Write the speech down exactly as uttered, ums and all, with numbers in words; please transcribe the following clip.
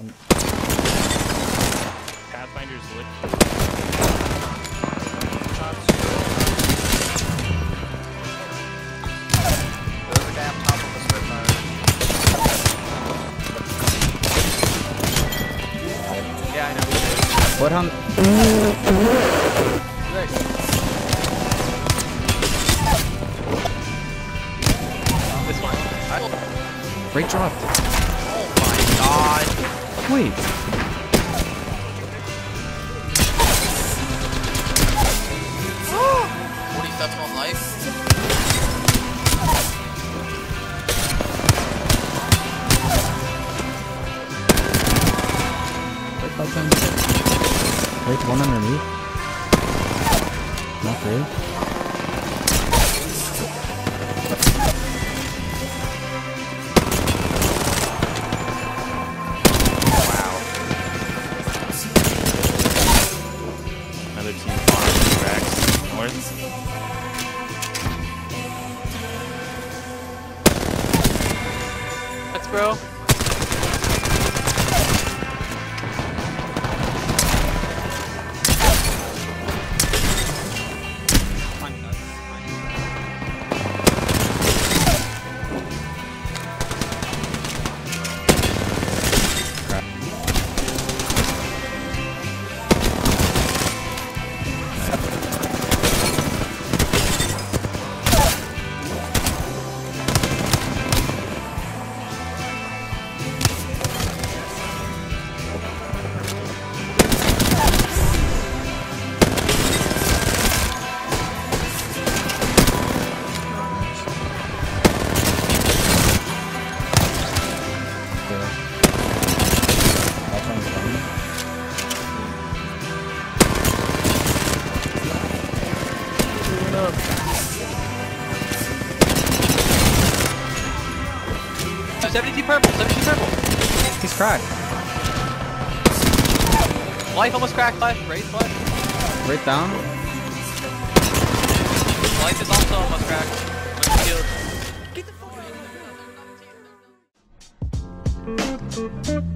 Pathfinder's lit. Those are down top of the Spitfire. Yeah, I know. What on? Good. This one. I... Great dropped. Oh my god. Wait. forty-seven on life. Wait, that time. Wait, one underneath. Not great. Another team farm tracks north. Let's bro. seventy-two purple, seventy-two purple. He's cracked. Life almost cracked, life, raise life. Right down. Life is also almost cracked. Let's kill. Get the fuck out of here.